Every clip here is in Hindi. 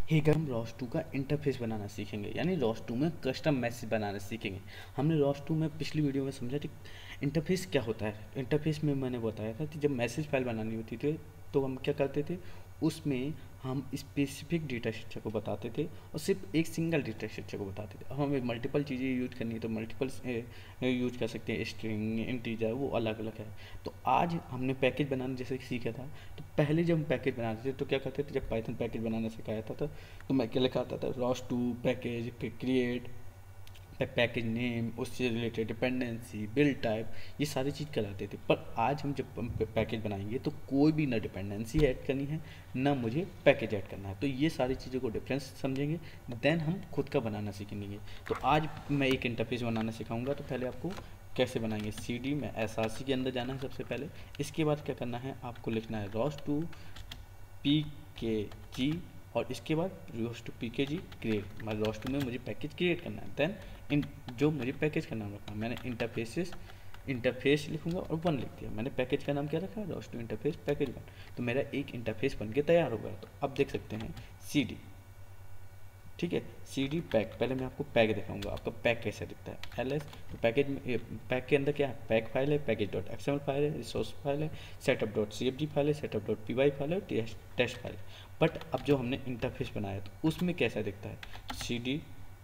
एक हम रॉस 2 का इंटरफेस बनाना सीखेंगे, यानी रॉस 2 में कस्टम मैसेज बनाना सीखेंगे। हमने रॉस 2 में पिछली वीडियो में समझा कि इंटरफेस क्या होता है। इंटरफेस में मैंने बताया था कि जब मैसेज फाइल बनानी होती थी तो हम क्या करते थे, उसमें हम स्पेसिफिक डेटा स्ट्रक्चर को बताते थे और सिर्फ एक सिंगल डेटा स्ट्रक्चर को बताते थे। अब हमें मल्टीपल चीज़ें यूज करनी है तो मल्टीपल यूज कर सकते हैं, स्ट्रिंग, इंटीजर, वो अलग अलग है। तो आज हमने पैकेज बनाना जैसे सीखा था, तो पहले जब हम पैकेज बनाते थे तो क्या करते थे, जब पाइथन पैकेज बनाना सिखाया था तो मैं क्या लिखा आता था, रॉस 2 पैकेज, फिर क्रिएट पैकेज नेम, उससे रिलेटेड डिपेंडेंसी, बिल्ड टाइप, ये सारी चीज़ कराते थे। पर आज हम जब पैकेज बनाएंगे तो कोई भी ना डिपेंडेंसी ऐड करनी है ना मुझे पैकेज ऐड करना है। तो ये सारी चीज़ों को डिफरेंस समझेंगे, देन हम खुद का बनाना सीखेंगे। तो आज मैं एक इंटरफेस बनाना सिखाऊंगा। तो पहले आपको कैसे बनाएंगे, सी डी में एस आर सी के अंदर जाना है सबसे पहले। इसके बाद क्या करना है, आपको लिखना है रॉस 2 पी के जी, और इसके बाद रॉस 2 पी के जी क्रिएट। मैं रॉस 2 में मुझे पैकेज क्रिएट करना है, देन इन जो मुझे पैकेज का नाम रखना है, मैंने इंटरफेस लिखूंगा और 1 लिख दिया। मैंने पैकेज का नाम क्या रखा है, रॉस 2 इंटरफेस पैकेज 1। तो मेरा एक इंटरफेस बन के तैयार हो गया। तो अब देख सकते हैं सी डी, ठीक है, सी डी पैक। पहले मैं आपको पैक दिखाऊंगा, आपका पैक कैसे दिखता है, एल एस। तो पैकेज में पैक के अंदर क्या है, पैक फाइल है, पैकेज डॉट एक्सएमएल फाइल है, रिसोर्स फाइल है, setup dot C F G file है, setup dot P Y file है, टेस्ट फाइल। बट अब जो हमने इंटरफेस बनाया तो उसमें कैसा दिखता है, सी डी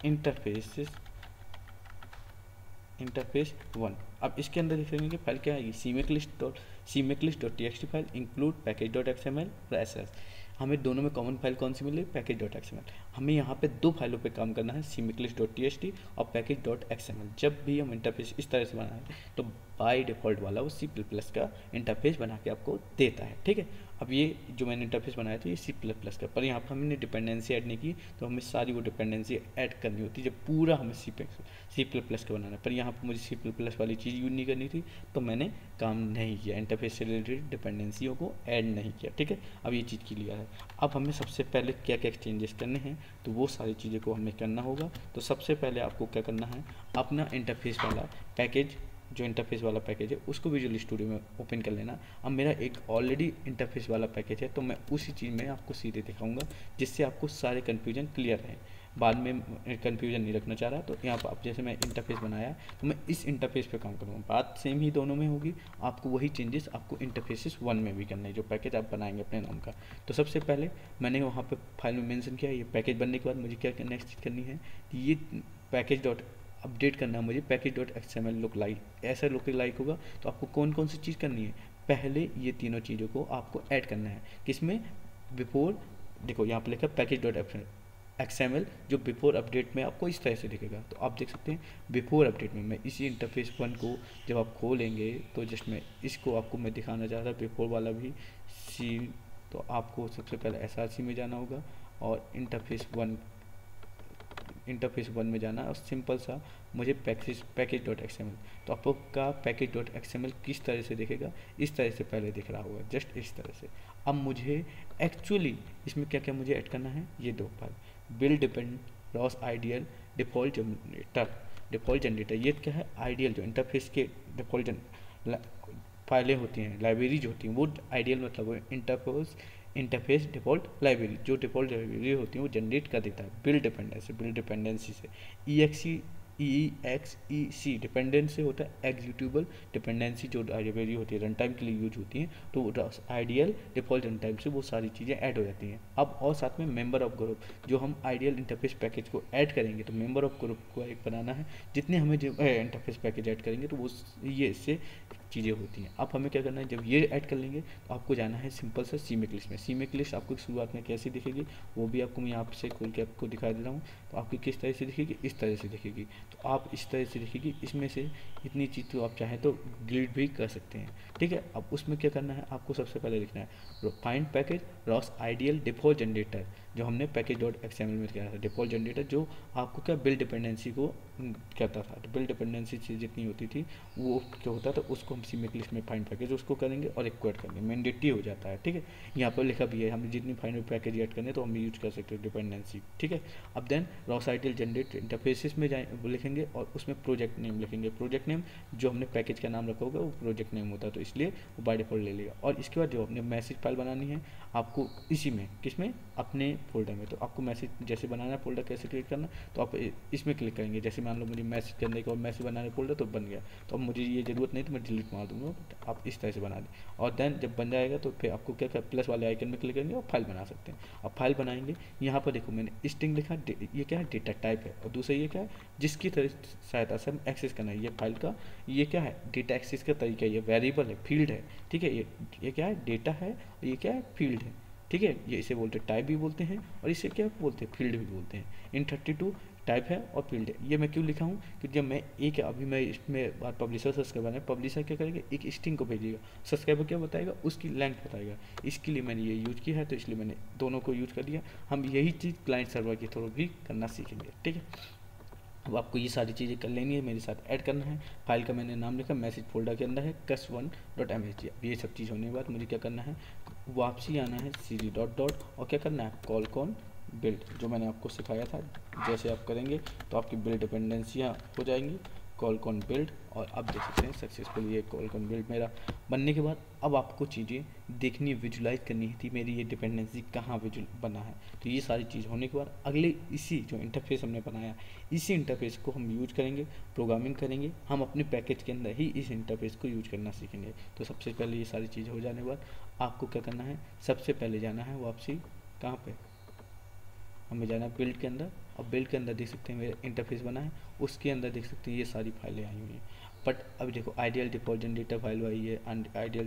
इंटरफेस 1। अब इसके अंदर देखेंगे कि फाइल क्या है, CMake list dot T X T file, include package dot X M L और एस एस। हमें दोनों में कॉमन फाइल कौन सी मिली, package dot X M L. हमें यहाँ पे दो फाइलों पे काम करना है, CMake list dot T X T और package dot X M L. जब भी हम इंटरफेस इस तरह से बनाए तो बाय डिफ़ॉल्ट वाला वो सी प्लस प्लस का इंटरफेस बना के आपको देता है, ठीक है। अब ये जो मैंने इंटरफेस बनाया था ये सी प्लस प्लस का, पर यहाँ पर हमने डिपेंडेंसी ऐड नहीं की, तो हमें सारी वो डिपेंडेंसी ऐड करनी होती है जब पूरा हमें सी प्लस प्लस का बनाना है। पर यहाँ पर मुझे सी प्लस प्लस वाली चीज़ यूज नहीं करनी थी, तो मैंने काम नहीं किया, इंटरफेस से रिलेटेड डिपेंडेंसियों को ऐड नहीं किया, ठीक है। अब ये चीज़ क्लियर है। अब हमें सबसे पहले क्या क्या चेंजेस करने हैं, तो वो सारी चीज़ें को हमें करना होगा। तो सबसे पहले आपको क्या करना है, अपना इंटरफेस वाला पैकेज, जो इंटरफेस वाला पैकेज है उसको विजुअल स्टूडियो में ओपन कर लेना। अब मेरा एक ऑलरेडी इंटरफेस वाला पैकेज है, तो मैं उसी चीज़ में आपको सीधे दिखाऊंगा, जिससे आपको सारे कन्फ्यूजन क्लियर रहें। बाद में कन्फ्यूजन नहीं रखना चाह रहा, तो यहाँ पर अब जैसे मैं इंटरफेस बनाया तो मैं इस इंटरफेस पे काम करूँगा, बात सेम ही दोनों में होगी। आपको वही चेंजेस आपको इंटरफेसेस 1 में भी करना है, जो पैकेज आप बनाएंगे अपने नाम का। तो सबसे पहले मैंने वहाँ पे फाइल में मेंशन किया, ये पैकेज बनने के बाद मुझे क्या नेक्स्ट चीज़ करनी है, ये पैकेज डॉट अपडेट करना है मुझे, package dot X M L look like, ऐसा लुक लाइक होगा। तो आपको कौन कौन सी चीज़ करनी है, पहले ये तीनों चीज़ों को आपको ऐड करना है। किसमें, बिफोर, देखो यहाँ पर लिखा package dot X M L, जो बिफोर अपडेट में आपको इस तरह से दिखेगा। तो आप देख सकते हैं बिफोर अपडेट में मैं इसी इंटरफेस 1 को जब आप खोलेंगे तो जस्ट मैं इसको आपको मैं दिखाना चाह रहा बिफोर वाला भी सी। तो आपको सबसे पहले एस आर सी में जाना होगा और इंटरफेस 1 में जाना और सिंपल सा मुझे package dot X M L. तो आपका package dot X M L किस तरह से दिखेगा, इस तरह से पहले दिख रहा होगा, जस्ट इस तरह से। अब मुझे एक्चुअली इसमें क्या क्या मुझे ऐड करना है, ये दो file, build depend, ROS ideal, default generator. ये क्या है, आइडियल जो इंटरफेस के डिफ़ॉल्ट फाइलें होती हैं, लाइब्रेरीज होती हैं, वो आइडियल मतलब वो इंटरफेस डिफ़ॉल्ट लाइब्रेरी, जो डिफ़ॉल्ट लाइब्रेरी होती है वो जनरेट कर देता है बिल्ड डिपेंडेंसी से। EXEC डिपेंडेंसी होता है एग्जीक्यूटेबल डिपेंडेंसी, जो लाइब्रेरी होती है रन टाइम के लिए यूज होती हैं, तो आइडियल डिफ़ॉल्ट रन टाइम से वो सारी चीज़ें ऐड हो जाती हैं। अब और साथ में मेंबर ऑफ ग्रुप, जो हम आइडियल इंटरफेस पैकेज को ऐड करेंगे तो मेंबर ऑफ ग्रुप को एक बनाना है, जितने हमें जो इंटरफेस पैकेज ऐड करेंगे तो वो ये इससे चीज़ें होती हैं। अब हमें क्या करना है, जब ये ऐड कर लेंगे तो आपको जाना है सिंपल सा सीमेक लिस्ट में। सीमेक लिस्ट आपको शुरुआत में कैसी दिखेगी वो भी आपको मैं यहाँ से खोल के आपको दिखा दे रहा हूँ। तो आपकी किस तरह से दिखेगी, इस तरह से दिखेगी। तो आप इस तरह से दिखेगी, इसमें से इतनी चीज़ तो आप चाहें तो डिलीट भी कर सकते हैं, ठीक है। अब उसमें क्या करना है, आपको सबसे पहले लिखना है find package ROS ideal default generator, जो हमने package dot X M L में किया था, डिफ़ॉल्ट जनरेटर, जो आपको क्या बिल्ड डिपेंडेंसी को करता था। तो बिल्ड डिपेंडेंसी चीज़ जितनी होती थी वो क्या होता था, उसको हम सीमेक लिस्ट में फाइंड पैकेज उसको करेंगे और एक्वायर करेंगे, मैंडेटरी हो जाता है, ठीक है। यहाँ पर लिखा भी है हमें जितनी फाइंड पैकेज ऐड करने तो हम यूज कर सकते हैं डिपेंडेंसी, ठीक है। अब then ROS ideal generate interfaces में जाए लिखेंगे और उसमें प्रोजेक्ट नेम लिखेंगे। प्रोजेक्ट नेम जो हमने पैकेज का नाम रखा होगा वो प्रोजेक्ट नेम होता है, तो इसलिए वो बाय डिफॉल्ट ले लेगा। और इसके बाद जो अपने मैसेज फाइल बनानी है आपको इसी में, किसमें, अपने फोल्डर में। तो आपको मैसेज जैसे बनाना है फोल्डर कैसे क्रिएट करना, तो आप इसमें क्लिक करेंगे। जैसे मान लो मुझे मैसेज करने के और मैसेज बनाने फोल्डर तो बन गया, तो अब मुझे ये ज़रूरत नहीं तो मैं डिलीट मार दूंगा, बट आप इस तरह से बना दें। और देन जब बन जाएगा तो फिर आपको क्या प्लस वाले आइकन में क्लिक करेंगे और फाइल बना सकते हैं। अब फाइल बनाएंगे, यहाँ पर देखो मैंने स्ट्रिंग लिखा, ये क्या है डेटा टाइप है, और दूसरा ये क्या है जिसकी सहायता से हम एक्सेस करना है, ये फाइल का ये क्या है डेटा एक्सेस का तरीका, ये वेरिएबल है, फील्ड है, ठीक है। ये क्या है डेटा है और ये क्या है फील्ड है, ठीक है। ये इसे बोलते हैं टाइप भी बोलते हैं और इसे क्या बोलते हैं फील्ड भी बोलते हैं। इन 32 टाइप है और फील्ड है। ये मैं क्यों लिखा हूँ, क्योंकि जब मैं एक अभी मैं इसमें बात पब्लिशर सब्सक्राइबर है, पब्लिशर क्या करेगा एक स्ट्रिंग को भेजेगा, सब्सक्राइबर क्या बताएगा उसकी लेंथ बताएगा। इसके लिए मैंने ये यूज किया है, तो इसलिए मैंने दोनों को यूज कर दिया। हम यही चीज़ क्लाइंट सर्वर के थ्रू भी करना सीखेंगे, ठीक है। अब आपको ये सारी चीज़ें कर लेनी है, मेरे साथ ऐड करना है। फाइल का मैंने नाम लिखा, मैसेज फोल्डर के अंदर है cus1.msg। अब ये सब चीज़ होने के बाद मुझे क्या करना है, वापसी आना है cd डॉट डॉट और क्या करना है कॉल कॉन बिल्ड, जो मैंने आपको सिखाया था। जैसे आप करेंगे तो आपकी बिल्ड डिपेंडेंसियाँ हो जाएंगी, कॉल कॉन बिल्ड। और अब देख सकते हैं सक्सेसफुल ये कॉल कॉन बिल्ड मेरा बनने के बाद अब आपको चीज़ें देखनी विजुलाइज करनी थी, मेरी ये डिपेंडेंसी कहाँ विजुअल बना है। तो ये सारी चीज़ होने के बाद अगले इसी जो इंटरफेस हमने बनाया, इसी इंटरफेस को हम यूज करेंगे, प्रोग्रामिंग करेंगे, हम अपने पैकेज के अंदर ही इस इंटरफेस को यूज करना सीखेंगे। तो सबसे पहले ये सारी चीज़ हो जाने के बाद आपको क्या करना है, सबसे पहले जाना है वापसी कहाँ पे, हमें जाना है बिल्ड के अंदर। अब बिल्ड के अंदर देख सकते हैं मेरा इंटरफेस बना है, उसके अंदर देख सकते हैं ये सारी फाइलें आई हुई हैं। बट अब देखो आइडियल डिफॉल्ट जनरेटर फाइल आई है, आइडियल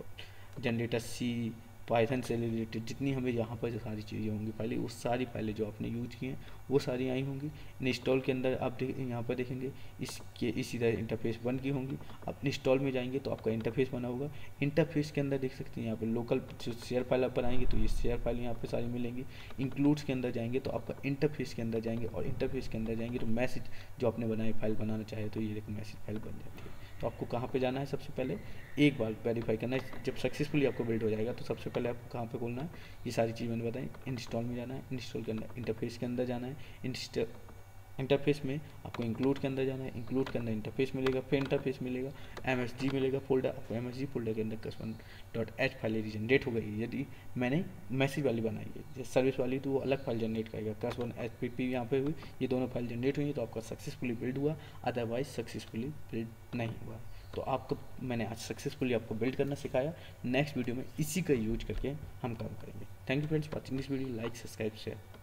जनरेटर सी, पाइथन से रिलेटेड जितनी हमें यहाँ पर जो सारी चीज़ें होंगी फाइलें, वो सारी फाइलें जो आपने यूज की हैं वो सारी आई होंगी। इंस्टॉल के अंदर आप यहाँ पर देखेंगे इसके इसी तरह इंटरफेस बन की होंगी। आप इंस्टॉल में जाएंगे तो आपका इंटरफेस बना होगा। इंटरफेस के अंदर देख सकते हैं यहाँ पे लोकल जो शेयर फाइल आप बनाएंगे तो ये शेयर फाइल यहाँ पे सारी मिलेंगी। इंक्लूड्स के अंदर जाएंगे तो आपका इंटरफेस के अंदर जाएंगे, और इंटरफेस के अंदर जाएंगे तो मैसेज जो आपने बनाए फाइल बनाना चाहे तो ये देखो मैसेज फाइल बन जाती है। तो आपको कहाँ पे जाना है, सबसे पहले एक बार वेरीफाई करना है। जब सक्सेसफुली आपको बिल्ड हो जाएगा तो सबसे पहले आपको कहाँ पे खोलना है, ये सारी चीज़ मैंने बताई। इंस्टॉल में जाना है, इंस्टॉल के अंदर इंटरफेस के अंदर जाना है, इंटरफेस में आपको इंक्लूड के अंदर जाना है, इंक्लूड के अंदर इंटरफेस मिलेगा, फिर इंटरफेस मिलेगा, MSG मिलेगा फोल्डर, आपको MSG फोल्डर के अंदर cus1.h फाइल जनरेट हो गई। यदि मैंने मैसेज वाली बनाई है, सर्विस वाली तो वो अलग फाइल जनरेट करेगा, cus1.hpp यहाँ पे हुई, ये दोनों फाइल जनरेट हुई है, तो आपका सक्सेसफुली बिल्ड हुआ, अदरवाइज सक्सेसफुली बिल्ड नहीं हुआ। तो आपको मैंने आज सक्सेसफुली आपको बिल्ड करना सिखाया। नेक्स्ट वीडियो में इसी का यूज करके हम काम करेंगे। Thank you friends watching this video, like subscribe share.